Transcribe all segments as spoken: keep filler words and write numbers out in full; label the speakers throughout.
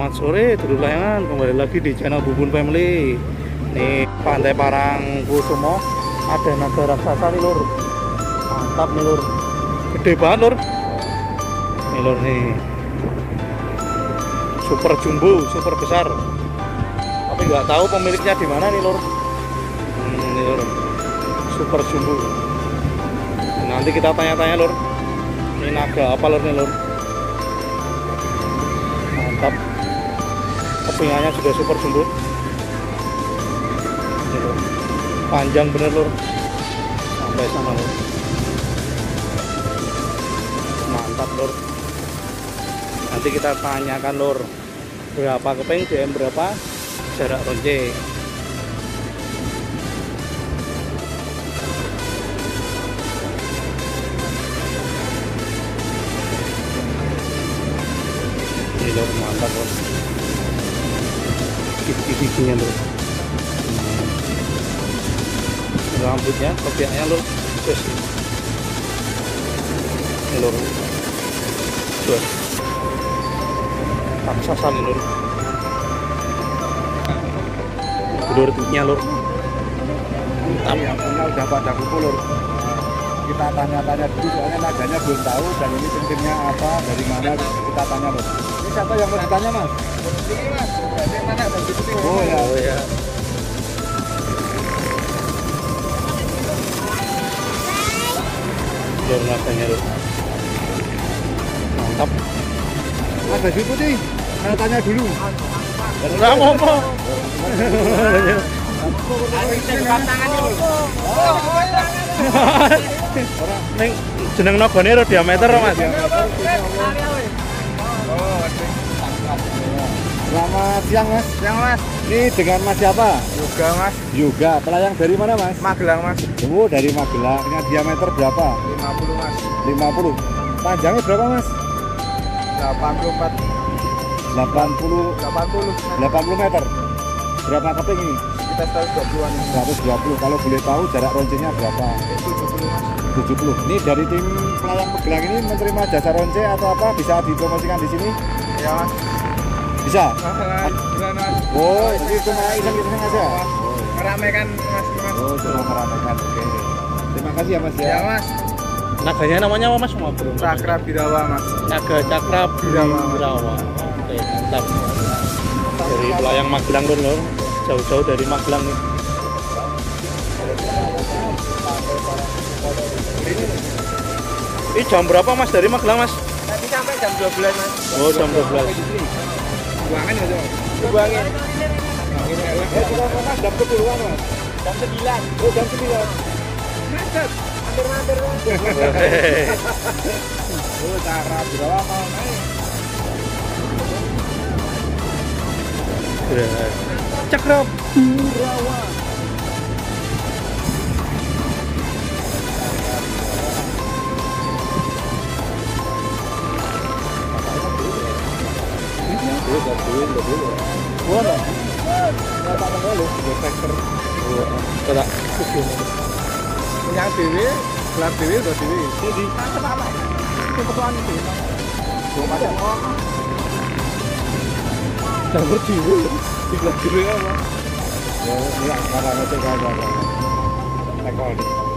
Speaker 1: Selamat sore, dulur layangan, kembali lagi di channel Bubun Family. Nih Pantai Parangkusumo, ada naga raksasa nih lur. Mantap nih lur, gede banget lur. Nih lur nih, super jumbo, super besar. Tapi nggak tahu pemiliknya di mana nih lur. Hmm, nih lur, super jumbo. Nanti kita tanya-tanya lur. Ini naga apa lur nih lur? Mantap. Kepingannya juga super jumbo. Panjang bener lur, sampai sana lur. Mantap lur. Nanti kita tanyakan lur, berapa keping, D M berapa, jarak ronce. Ini lur, mantap lur. Gigi-giginya lur. Rambutnya, kopiaknya lur. Terus ini lur. Terus raksasa nih lur. Lur tutnya lur. Mantap.
Speaker 2: Punya udah pada kumpul lur. Kita tanya-tanya dulu soalnya naganya belum tahu dan ini pentingnya apa, dari mana, kita tanya lur. Ini siapa yang mau ditanya mas? Ini mas, dari mana? Dari sini. Oh ya.
Speaker 1: Oh ya. Lur naganya lur. Mantap.
Speaker 2: Mas baju putih, saya tanya dulu.
Speaker 1: Enggak ngomong. Neng jeneng nagane ro diameter mas.
Speaker 2: Selamat siang mas.
Speaker 3: Siang mas.
Speaker 2: Ini dengan mas siapa?
Speaker 3: Yoga mas.
Speaker 2: Yoga. Pelayang dari mana mas?
Speaker 3: Magelang mas.
Speaker 2: Oh dari Magelang. Punya diameter berapa?
Speaker 3: lima puluh mas.
Speaker 2: lima puluh. Panjangnya berapa mas?
Speaker 3: delapan puluh empat.
Speaker 2: delapan puluh.
Speaker 3: delapan puluh.
Speaker 2: delapan puluh meter. Berapa keping ini?
Speaker 3: Kita seratus dua puluhan.
Speaker 2: seratus dua puluh. Kalau boleh tahu jarak roncenya berapa?
Speaker 3: tujuh puluh mas.
Speaker 2: tujuh puluh. Ini dari tim pelayang Magelang ini menerima jasa ronce atau apa? Bisa dipromosikan di sini?
Speaker 3: Ya mas.
Speaker 2: Bisa?
Speaker 3: Bukan mas.
Speaker 2: Oh, jadi cuma iseng-iseng aja?
Speaker 3: Meramaikan mas. mas.
Speaker 2: Oh, cuma meramaikan. Oke. Terima kasih ya mas ya.
Speaker 3: Ya mas.
Speaker 1: Naganya namanya apa mas? Mau belum?
Speaker 3: Cakra Birawa mas.
Speaker 1: Naga Cakra Birawa. Oke, mantap. Dari pelayang Magelang lur lur. Jauh-jauh dari Magelang nih. Ini jam berapa mas dari Magelang mas?
Speaker 3: Nanti sampai jam dua belas mas.
Speaker 1: Oh jam dua belas.
Speaker 3: Buangan ya mas. Buangan.
Speaker 2: Jam sepuluhan mas.
Speaker 3: Jam sembilan.
Speaker 2: Oh jam sembilan.
Speaker 3: Macet. Hampir-hampir mas.
Speaker 2: Oh cara berapa mau naik?
Speaker 1: Cakra Birawa.
Speaker 3: Punya dewe, gelar dewe udah dewe. Jadi mantep apa? Kebetulan itu.
Speaker 1: Dapur jiwa. Tiga dewe apa?
Speaker 2: Ya ini sekarang itu kagak apa. Tekol.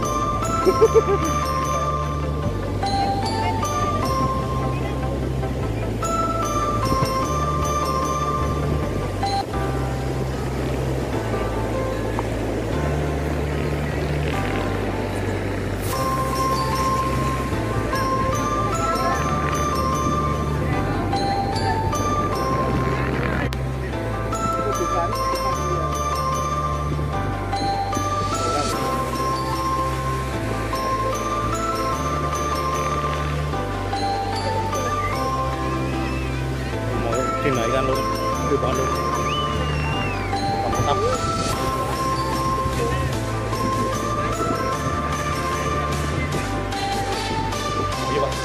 Speaker 1: Dinaikkan lur, di bawah lur. Mantap. Iya pak.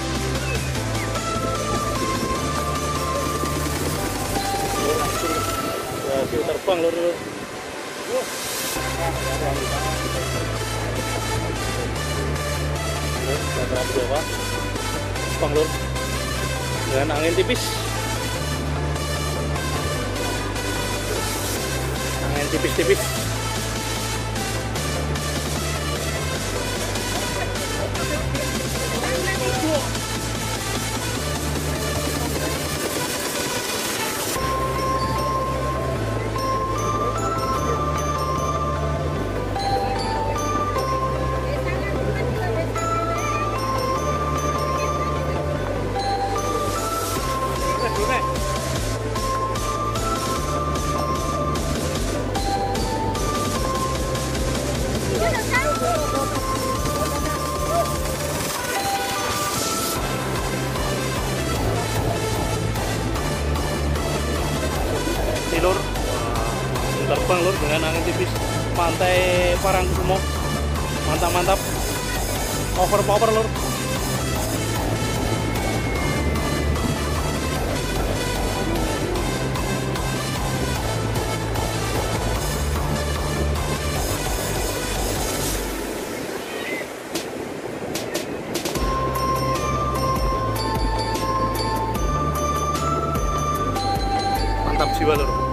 Speaker 1: Hasil terbang lur lur. Berapa? Terbang lur. Dengan angin tipis. angin tipis-tipis. Ini lur, terbang lur dengan angin tipis, pantai Parangkusumo, mantap-mantap, over-power lur. Mantap jiwa lur.